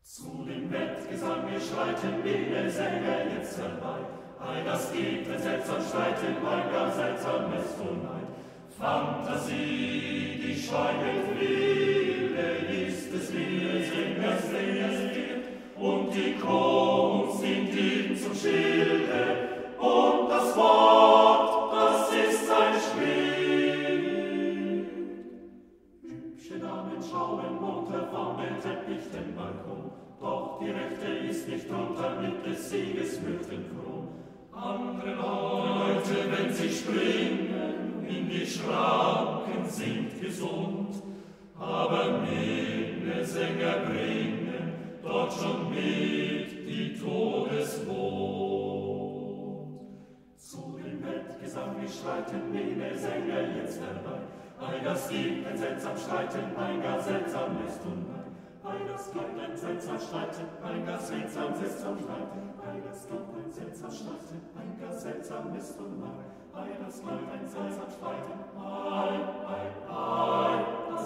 Zu dem Wettgesange schreiten viele Sänger jetzt herbei. Ei, das gibt ein seltsam Streiten, ein gar seltsames Unheit. Fantasie, die schweigend wilde, ist es wilde, Sängers Lied. Und die Kunst singt ihm zum Schilde, und das Wort, das ist ein Schritt. Hübsche Damen schauen munter vom Teppich den Balkon, doch die Rechte ist nicht drunter mit des Sieges Myrtenfroh. Andere Leute, wenn sie springen, in die Schranken sind gesund, aber Minnesänger bringen dort schon mit die Todeswut. Zu dem Wettgesang schreiten Minnesänger jetzt herbei. Ei, das gibt ein seltsam Streiten, ein gar seltsames Unheil. Ei, das gibt ein seltsam Streiten, ein gar seltsam Streiten. Ei, das gibt ein seltsam Streiten, ein gar seltsames Unheil. Ei, das gibt ein seltsam Streiten, ei, ei, ei.